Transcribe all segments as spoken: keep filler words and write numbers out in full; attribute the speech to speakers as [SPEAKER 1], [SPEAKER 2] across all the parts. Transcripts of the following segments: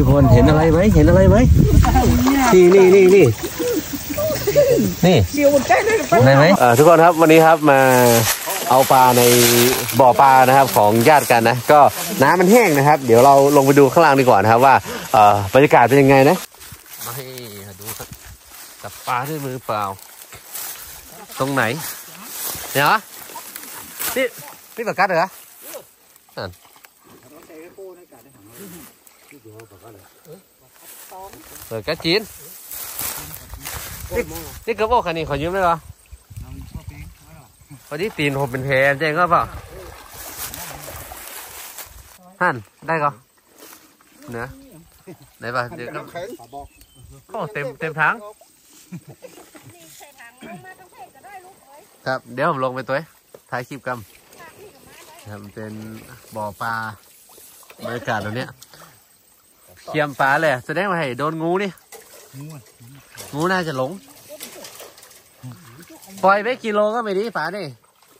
[SPEAKER 1] ทุกคนเห็นอะไรไหมเห็นอะไรไหมนี่นี่นี่นี่นี่ได้ไหมทุกคนครับวันนี้ครับมาเอาปลาในบ่อปลานะครับของญาติกันนะก็น้ำมันแห้งนะครับเดี๋ยวเราลงไปดูข้างล่างดีกว่านะครับว่าบรรยากาศเป็นยังไงนะมาให้ดูจับปลาด้วยมือเปล่าตรงไหนเนี่ยเหรอนี่นี่ปลากัดเหรอนั่นเปิดกัดจีนนี่นี่กระบอกคันนี้ขอยืมได้ปะพอดีตีนผมเป็นแผลแจ้งก็เปล่าฮั่นได้ก็เนื้อได้ปะเดี๋ยวก็โอ้เต็มเต็มถังครับเดี๋ยวผมลงไปตัวท้ายคลิปกันครับเป็นบ่อปลาบรรยากาศตรงนี้เคียมปลาเลยแสดงว่าให้โดนงูนี่งูน่าจะหลงปล่อยไปกิโลก็ไม่ดีปลานี่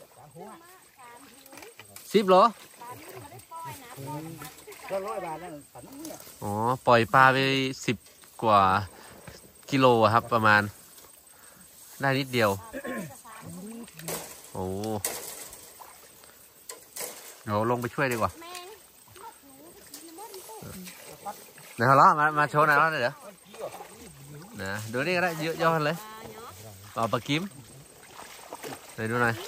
[SPEAKER 1] สิบโลอ๋อปล่อยปลาไปสิบกว่ากิโลครับประมาณได้นิดเดียวโอ้เดี๋ยวลงไปช่วยดีกว่าเดี๋ยวล้อมามาโชว์หน่อยล้อเดี๋ยวนะดูนี่ก็ได้เยอะย่อกันเลยเอาปลากิ้มไปดูหน่อย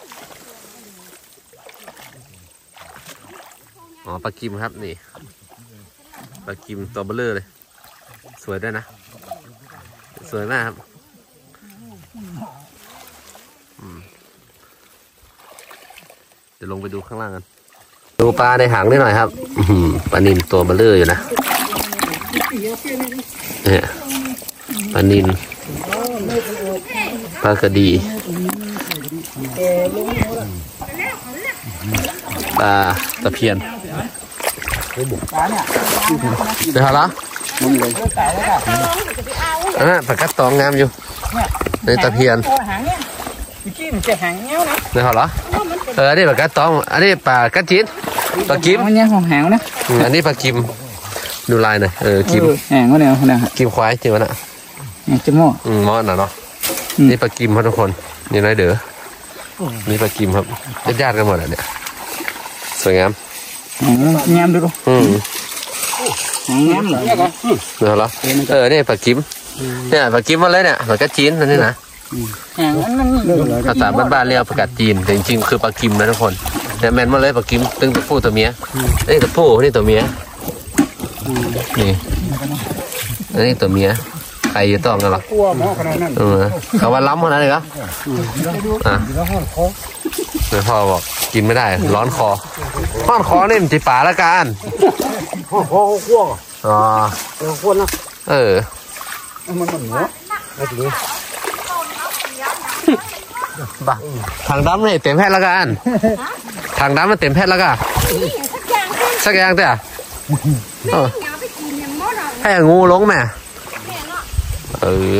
[SPEAKER 1] อ๋อปลากิ้มครับนี่ปลากิ้มตัวเบลเลอร์เลยสวยด้วยนะสวยมากครับเดี๋ยวลงไปดูข้างล่างกันดูปลาในหางนิดหน่อยครับปลานิลตัวเบลเลอร์อยู่นะเนี่ยปลานิลปลากระดีปลาตะเพียนเดี๋ยวเหรออ่าปลากัดตองงามอยู่ในตะเพียนเดี๋ยวเหรอเอออันนี้ปลากัดตองอันนี้ปลากัดจีนปลากิมอันนี้ของหางนะอันนี้ปลากิมดูลายหน่อยเออกิมแหงก็เนี่ยนะกิมควายจริงวะน่ะจิ้มหม้ออืมหม้อน่ะเนาะนี่ปลากิมครับทุกคนนี่น้อยเด้อนี่ปลากิมครับญาติกันหมดอ่ะเนี่ยสวยงามงามดูดูอืมงามเหรอเดี๋ยวเหรอเออนี่ปลากิมเนี่ยปลากิมมาเลยเนี่ยปลากัดจีนนั่นนี่นะภาษาบ้านๆเรียกปลากัดจีนแต่จริงๆคือปลากิมนะทุกคนเนี่ยแมนมาเลยปลากิมตึงตัวผู้ตัวเมียนี่ตัวผู้นี่ตัวเมียนี่อันนี้ตัวเมียใครจะต้องกันหรอเออเขาว่าล้ำขนาดไหนครับอ่ะแม่พ่อบอกกินไม่ได้ร้อนคอร้อนคอนี่มันจีป่าละกันคอขั้วอ๋อขั้วนะเออมันมันหัวบ้าทางดำนี่เต็มแพทย์ละกันทางดำมันเต็มแพทย์ละกันสักอย่างเถอะให้งูลงแม่เออ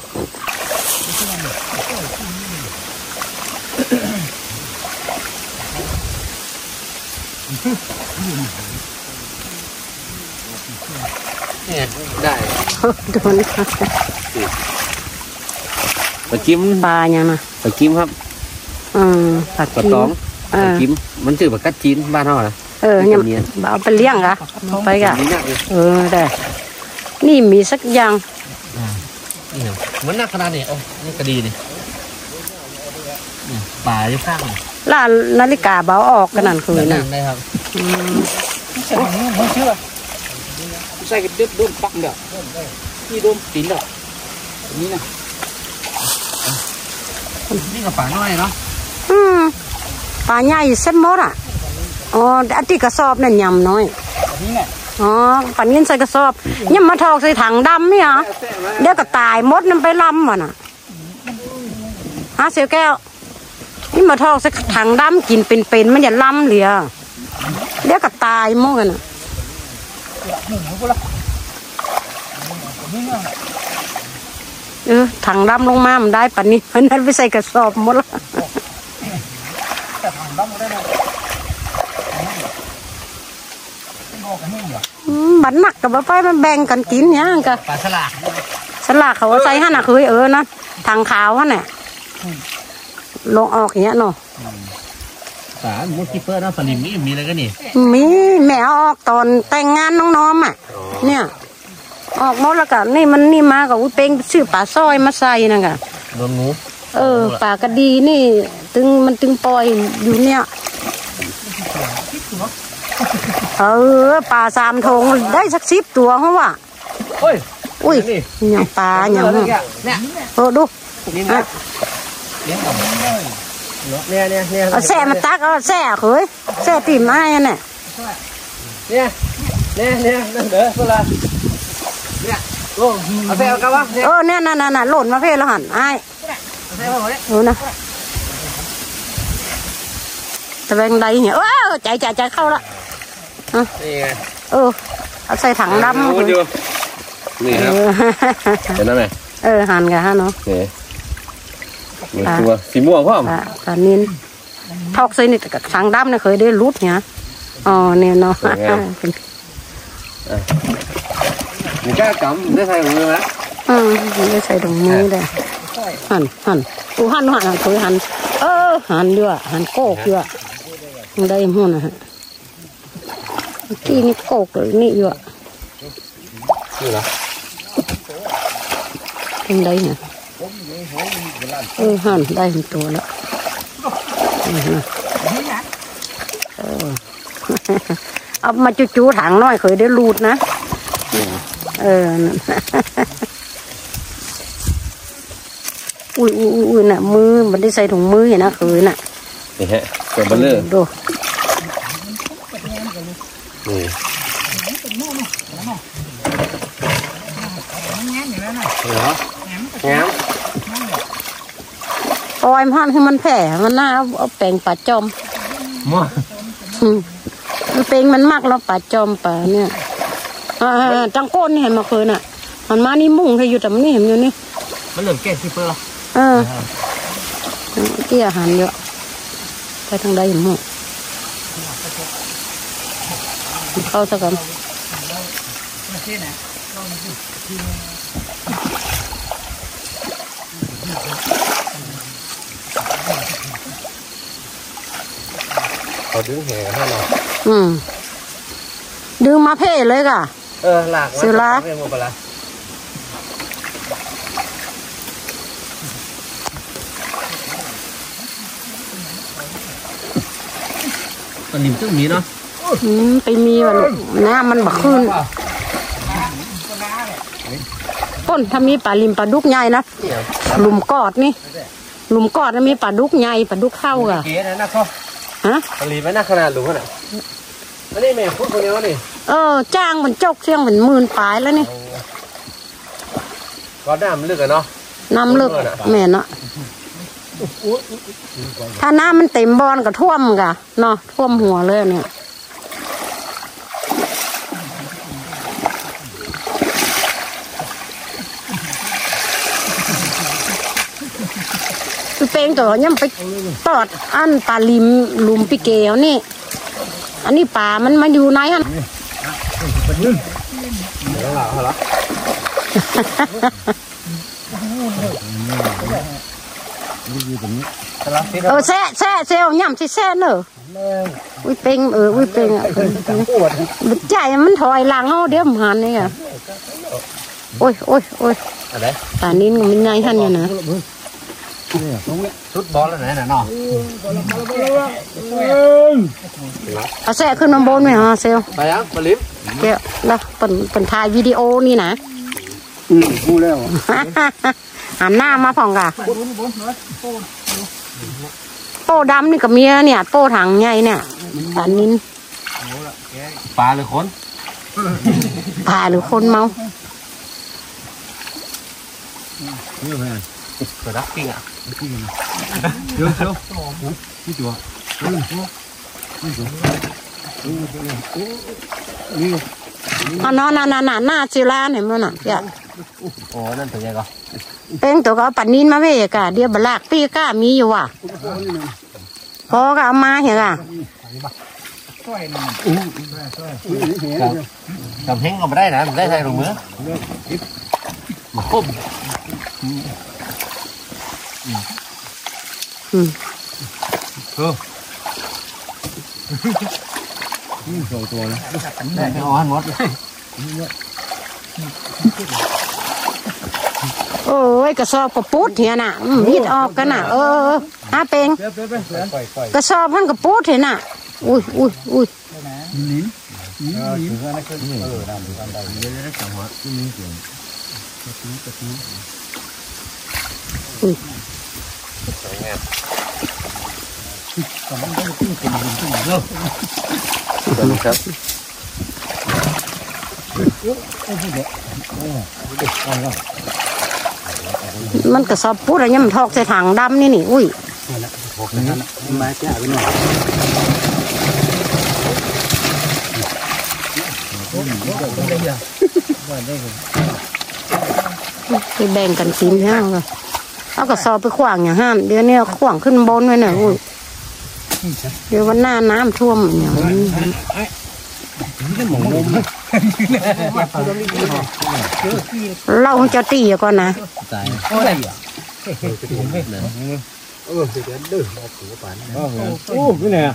[SPEAKER 1] เนี่ยได้โดนค่ะปลากิ้มปลาเนี่ยนะปลากิ้มครับอืมปลาตองปลากิ้มมันชื่อปลากัดจีนบ้านเขาเหรอเออเนี่ยเอาไปเลี้ยงกะไปกะเออได้นี่มีสักอย่างมันหนักขนาดนี้โอ้นี่กระดีนี่ป่าอยู่ข้างล่านาฬิกาเบาออกขนาดคืนน่ะได้ครับไม่เชื่อใส่กระดิ่งโดนปักเด้อนี่โดนตีนเด้อนี่นะนี่กับป่าน้อยเนาะอืมป่าใหญ่เส้นมดอ่ะอ๋ออันที่กระสอบนั่นยำน้อยนี่แหละอ๋อปั่นเงินใส่กระสอบเนี่ยมาทอกใส่ถังดำนี่เหรอเดี๋ยวก็ตายมดนั่นไปล้ำอ่ะน่ะฮะเสียวแก้วนี่มาทอกใส่ถังดำกินเป็นๆมันอย่าล้ำเลยเดี๋ยวก็ตายมดกันน่ะเออถังดำลงมามันได้ปั่นนี้มันนั่นไปใส่กระสอบหมดละ
[SPEAKER 2] บันหนักกับไปมันแบ่งกันกินเนี้ยกันปลาสลากสลากเขาใส่หั่นน่ะคือเออนะทางขาวหั่นน่ะลงออกอย่างเงี้ยเนาะ
[SPEAKER 1] สารมุกคิปเปอร์นะสลิมนี่มีอะไรกันนี่
[SPEAKER 2] มีแม่ออกตอนแต่งงานน้องๆอ่ะเนี่ยออกหมดแล้วกันนี่มันนี่มากับอุ้ยเป็งซื้อปลาสร้อยมาใส่นั่นกัน
[SPEAKER 1] โดนงู
[SPEAKER 2] เออปลากระดีนี่ตึงมันตึงปล่อยอยู่เนี่ยเออปลาสามทงได้สักสิบตัวเขาว่ะอุ้ยอย่างปลาอย่างเนี่ยโอ้ดูเนี่ยเนี่ยเนี่ยเอาแส่มาตักเอาแส่เขยแส่ตีไม้เนี่ย
[SPEAKER 1] เนี่ยเนี่ยเนี่ยนั่นเด้อเวลาเนี่ยโอ้เอาแส่เอากันวะ
[SPEAKER 2] เออเนี่ยนั่นน่ะหล่นมาเพ่แล้วหันไอ้โอ้นะตะเวงใดเนี่ยเออใจใจใจเข้าละเออเอาใส่ถังดำ
[SPEAKER 1] นี่ครับเห็นไหม
[SPEAKER 2] เออหั่นกันฮะเนาะ
[SPEAKER 1] ตัวสีม่วงพ่อม
[SPEAKER 2] ปลานินทอกใส่นี่กับถังดำเนี่ยเคยได้รูดเนี่ยอ๋อเนี่ยเนาะ
[SPEAKER 1] มีแก้กำได้ใส่ถุงมือไหม
[SPEAKER 2] อืมได้ใส่ถุงมือได้หั่นหั่นกูหั่นหั่นหั่นเคยหั่นเออหั่นด้วยหั่นโกกด้วยได้หุ่นนะฮะที่นี่โกกเลยนี่อยู่อ่ะ
[SPEAKER 1] นี่เหรอ
[SPEAKER 2] เป็นได้เนี่ยเออหั่นได้เป็นตัวแล้วเออเอามาจูๆถังน้อยเคยได้รูดนะเอออุ้ยอุ้ยอุ้ยน่ะมือมันได้ใส่ถุงมือเห็นนะเคยน่ะ
[SPEAKER 1] นี่ฮะตัวเบลเลอร์
[SPEAKER 2] ดู
[SPEAKER 1] นี่เหรอแง้ม
[SPEAKER 2] ปล่อยมันให้มันแผ่มันน่าเอาแปลงปลาจอม
[SPEAKER 1] มั่ว
[SPEAKER 2] มันเป็นมันมากแล้วปลาจอมปลาเนี่ยอ่าจังก้นนี่เห็นมาเคยน่ะมันมานี่มุ่งให้อยู่แต่มันนี่เห็นอยู่นี่
[SPEAKER 1] มันเหลือแก่ซิเปอร์
[SPEAKER 2] เออเกี่ยหันเยอะไปทางใดหมู่เข้าสักกัน
[SPEAKER 1] เขาดึงแหกันให้เรา
[SPEAKER 2] อืมดึงมาเพ่เลยก่ะ
[SPEAKER 1] เออหลาก
[SPEAKER 2] ซื้อละ
[SPEAKER 1] ตอนนี้ตึ้งมีเนาะ
[SPEAKER 2] อืมไปมีวันหน้ามันบักขึ้นต้นถ้ามีปลาลิมปลาดุกใหญ่นะหลุมกอดนี่หลุมกอดมีปลาดุกใหญ่ปลาดุกเข้าอ่ะ
[SPEAKER 1] เก๋นะนะเขา
[SPEAKER 2] ฮะ
[SPEAKER 1] ปลาลิมไม่น่าขนาดหลุมขนาดไม่ได้แม่พูดคนเดียวนี่
[SPEAKER 2] เออจ้างมันจกเสียงเหมือนหมื่นปลายแล้วนี่
[SPEAKER 1] ก็น้ำลึกอะเนาะ
[SPEAKER 2] น้ำลึกแม่เนาะถ้าน้ำมันเต็มบอลก็ท่วมกะเนาะท่วมหัวเลยเนี่ยคือเป็นตัวย่ำไปตอดอันปลาลิมลุมปิเกลนี่อันนี้ปลามันมาอยู่ไหนฮะเออแซ่แซ่เซลย่ำสิแซ่เนอะอุ้ยเป็งเอออุ้ยเป็งอ่ะใจมันถอยหลังเอาเดี๋ยวมันหันนี่อ่ะโอ้ยโอ้ยโอ้ยตานี้มันง่ายหันอยู่นะ
[SPEAKER 1] ชุดบอลแล้วไหนน่ะเนาะ
[SPEAKER 2] เอาแซ่ขึ้นมาบนไหมฮะเซล
[SPEAKER 1] ไปยังมาลิฟ
[SPEAKER 2] เดี๋ยวแล้วเป็นเป็นถ่ายวิดีโอนี่นะ
[SPEAKER 1] อืมพูดแล้ว
[SPEAKER 2] หันหน้ามาผ่องกะโป้ดำนี่กับเมียเนี่ยโป้ถังใหญ่เนี่ยปลานิน
[SPEAKER 1] ปลาหรือคน
[SPEAKER 2] ปลาหรือคนเมา
[SPEAKER 1] เปิดรักปิ้งอ่ะเดี๋ยวเชียวนี่จัว
[SPEAKER 2] นี่อ๋อนอนนานๆหน้าจิราเนี่ยมันน่ะอย่า
[SPEAKER 1] โอ้นั่นถึงยังก็
[SPEAKER 2] เป็นตัวก็ปันนินมาเวกะเดี๋ยวบลากปีก้ามีอยู่ว่ะพอก็เอามาเห็นอ่ะ
[SPEAKER 1] กับแห้งก็ไม่ได้นะได้ใช่หรือมือมาคุ้มอืมเออนี่สองตัวนะได้ไม่อ่อนหมด
[SPEAKER 2] โอ้ยกระสอบกระปุดเหี้ยน่ะมีดออกกันน่ะเออฮะเป็งกระสอบมันกระปุดเห็นน่ะอุ้ยอุ้ยอุ้ย
[SPEAKER 1] ครับ
[SPEAKER 2] มันกระสอบปุดอะไรเนี่ยมันทอกใส่ถังดำนี่นี่อุ้ยไปแบ่งกันกินใช่ไหมเอากระสอบไปขวางอย่างห้ามเดี๋ยวนี้ขวางขึ้นบนไว้หน่อยอุ้ยเดี๋ยววันหน้าน้ำท่วมอย่างนี้เราจะตีก่อนนะ
[SPEAKER 3] เออเดี๋ยวดื้อมาถูป่านโอ้นี่ไง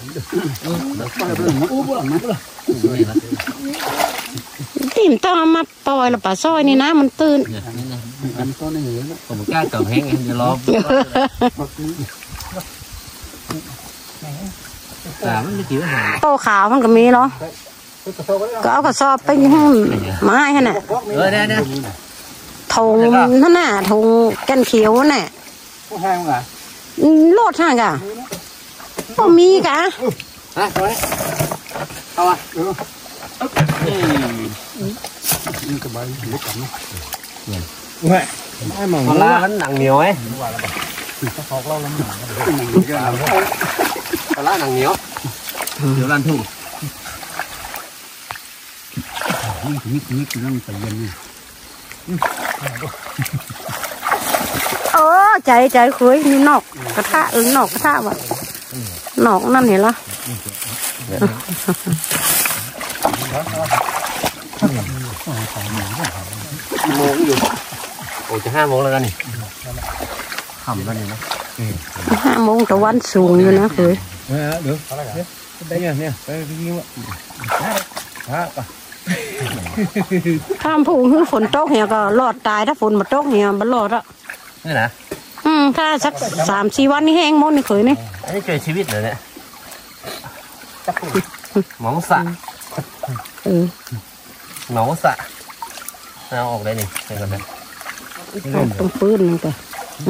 [SPEAKER 2] ตีมต้องมาปล่อยละป่าซอยนี่นะมันตื่น
[SPEAKER 1] ผมกล้ากับแห้งเดี๋ยวรอสามไม่กี่วัน
[SPEAKER 2] โตขาวมันก็มีเหรอก็เอากระสอบไปให้ไม้ให้น่ะ
[SPEAKER 1] เออเนี่ยเนี่ย
[SPEAKER 2] ทงนั่นน่ะทงแกนเขียวน่ะโลดห่างกะก็มีกะ
[SPEAKER 1] ฮะเอาอ่ะ
[SPEAKER 3] นี่สบายเล็กกันเนาะ
[SPEAKER 1] เนี่ยไอ้หมองลามันหนังเหนียวไอ้
[SPEAKER 3] พอกเราแล้วมันหนัง
[SPEAKER 1] ปลาหนังเหนียวเดี๋ยวรันทุ่ง
[SPEAKER 3] นี่นี่นี่คือนั่งใส่เย็นนี่
[SPEAKER 2] เออใจใจคุยนี่นอกกระทะเออนอกกระทะวะนอกนั่นเห็นละ
[SPEAKER 1] โมงอยู่โอ้จะห้าโมงแล้วกันนี่ขำแล้วนี่นะ
[SPEAKER 2] ห้าโมงตะวันสูงอยู่นะคุย
[SPEAKER 3] เดี๋ยวได้เนี่ยเนี่ยไปยิงวะฮะ
[SPEAKER 2] ข้ามพูงคือฝนตกเหี่ยก็รอดตายถ้าฝนมาตกเหี่ยมันรอดอ่ะ
[SPEAKER 1] นี่นะ
[SPEAKER 2] อืมถ้าสักสามสี่วันนี่แห้งหมดนี่เคยนี่
[SPEAKER 1] อันนี้เจอชีวิตเลยเนี่ยหมองสะ
[SPEAKER 2] เออ
[SPEAKER 1] หมองสะเอาออกได้นี่เป็นกันไหม
[SPEAKER 2] ต้องปืนนึงแต่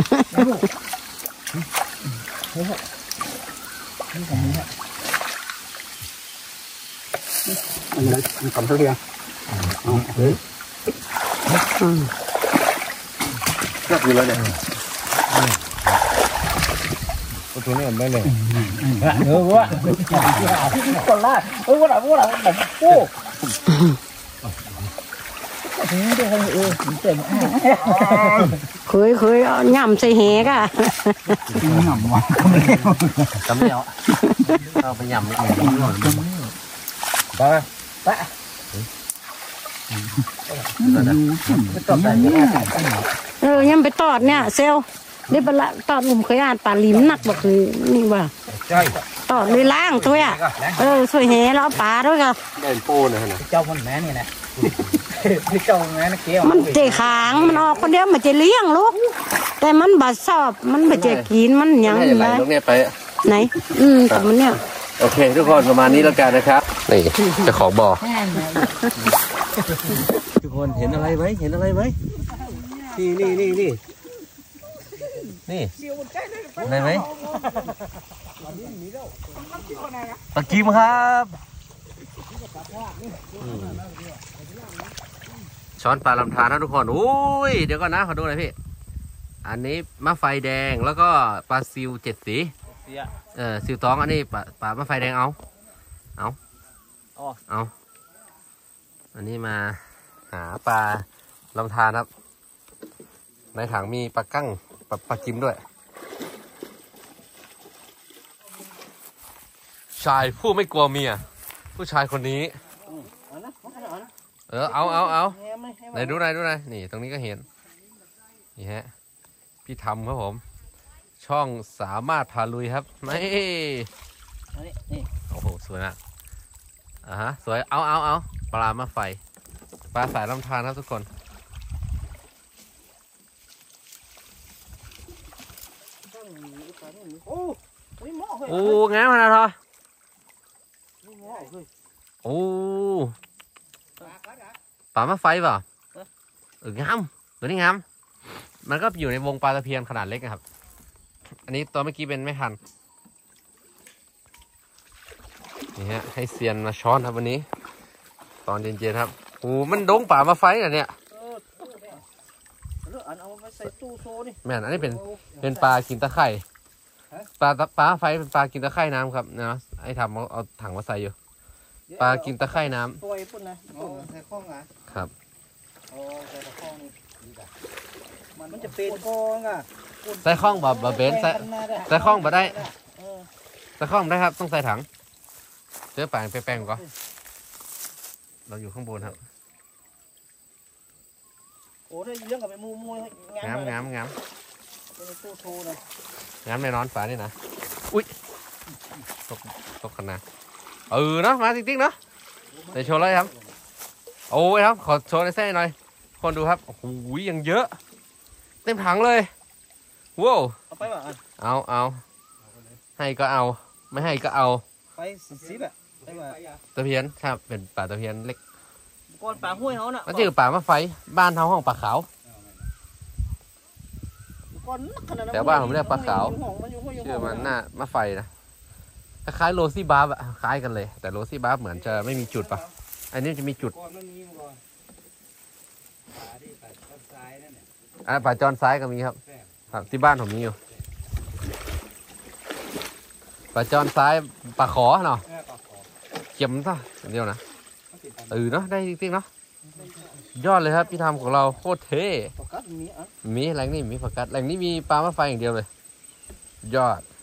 [SPEAKER 3] อันนี้มันกำเท่าเดียวเฮ้ย
[SPEAKER 1] ก็คือแล้วเนี่ย
[SPEAKER 3] ตัวนี้มันไม่เลยเออวะคนละเออวะละวะละแบบโอ้
[SPEAKER 2] เคยเคยย่ำใส่แหกะ
[SPEAKER 3] ย่ำวะ
[SPEAKER 1] จำไม่เอาเอาไปย่ำไม่เอา
[SPEAKER 3] ไปไป
[SPEAKER 2] เออยังไปตอดเนี่ยเซลนี่เป็นละตอดหนุ่มเคยอ่านป่าลิมหนักบอกคือนี่ว่าตอดเลยล้างตัวอ่ะเออสวยแหแล้วปลาด้วยกัน
[SPEAKER 1] เดินโป้นะฮะ
[SPEAKER 3] เจ้ามันแม่นี่นะเจ้าแม่นะเกี้ยว
[SPEAKER 2] มันเจขางมันออกคนเดียวมันจะเลี้ยงลูกแต่มันบาดสอบมันบาดจะกินมันยัง
[SPEAKER 1] ไงตรงนี้ไป
[SPEAKER 2] ไหนอืมแต่มันเนี่ย
[SPEAKER 1] โอเคทุกคนประมาณนี้แล้วกันนะครับนี่จะขอบอกทุกคนเห็นอะไรไหมเห็นอะไรไหมนี่นี่นี่นี่นี่อะไรไหมปลากิมครับช้อนปลาลำธารนะทุกคนอุ้ยเดี๋ยวก่อนนะขอดูหน่อยพี่อันนี้มะไฟแดงแล้วก็ปลาซิวเจ็ดสีเออซิวตองอันนี้ปลาปลามะไฟแดงเอาเอาเอาอันนี้มาหาปลาลำธารครับในถังมีปลากั้งปลาปลากิมด้วยชายผู้ไม่กลัวเมียผู้ชายคนนี้เออเอาเอาเอาไหนดูไหนดูไหนนี่ตรงนี้ก็เห็นนี่ฮะพี่ทำครับผมช่องสามารถพาลุยครับนี่โอ้โหสวยนะอ่ะฮะสวยเอาเอาเอาปลามาไฟปลาสายลำธารครับทุกคนโอ้งามขนาดนั้นโอ้ปลามาไฟเปล่าเอองามตัวนี้งามมันก็อยู่ในวงปลาตะเพียนขนาดเล็กนะครับอันนี้ตัวเมื่อกี้เป็นไม่ทันนี่ฮะให้เซียนมาช้อนครับวันนี้ตอนเย็นๆครับโอ้มันดงป่ามาไฟเหรอเนี่ยแม่นอันนี้เป็นเป็นปลากินตะไคร่ปลาปลาไฟเป็นปลากินตะไคร่น้ำครับนะไอ้ทำเอาเอาถังมาใส่อยู่ปลากินตะไคร่น้ำครับ
[SPEAKER 3] มันจะเป็นกองอ่ะ
[SPEAKER 1] ใส่ข้องแบบแบบเบนใส่ใส่ข้องแบบได้ใส่ข้องได้ครับต้องใส่ถังเจอแปลงแปลงก่อนเราอยู่ข้างบนครับ
[SPEAKER 3] โอ้ถ้าเรื่องกับไปมูมู
[SPEAKER 1] งามงามงาม
[SPEAKER 3] เป็นตู้โทเลย
[SPEAKER 1] งามแน่นอนฝานี่นะอุ้ยตกตกขนาดเออเนาะมาติ๊กๆเนาะเดี๋ยวโชว์เลยครับโอ้ยครับขอโชว์ในเส้นหน่อยคนดูครับโอ้โหยังเยอะเต็มถังเลยว้าว
[SPEAKER 3] เอาไปป่ะ
[SPEAKER 1] เอาเอาให้ก็เอาไม่ให้ก็เอา
[SPEAKER 3] ไปสิบอ่ะไปป่ะ
[SPEAKER 1] ตะเพียนครับเป็นป่าตะเพียนเล็ก
[SPEAKER 3] ก้อนป่าห้วยเขาน่ะ
[SPEAKER 1] ก็ชื่อป่ามาไฟบ้านเท้าห้องป่าขาวแต่บ้านผมเรียกป่าขาวชื่อมันน่ามาไฟนะคล้ายโรซี่บาร์อะคล้ายกันเลยแต่โรซี่บาร์เหมือนจะไม่มีจุดป่ะอันนี้จะมีจุดอ่าป่าจอนซ้ายก็มีครับครับที่บ้านผมมีอยู่ป่าจอนซ้ายป่าขอเนาะเข็มซะเดียวนะเออเนาะได้จริงๆเนาะยอดเลยครับพี่ทำของเราโคตรเท่มีแหล่งนี้มีปลากัดแหล่งนี้มีปลามาไฟอย่างเดียวเลยยอด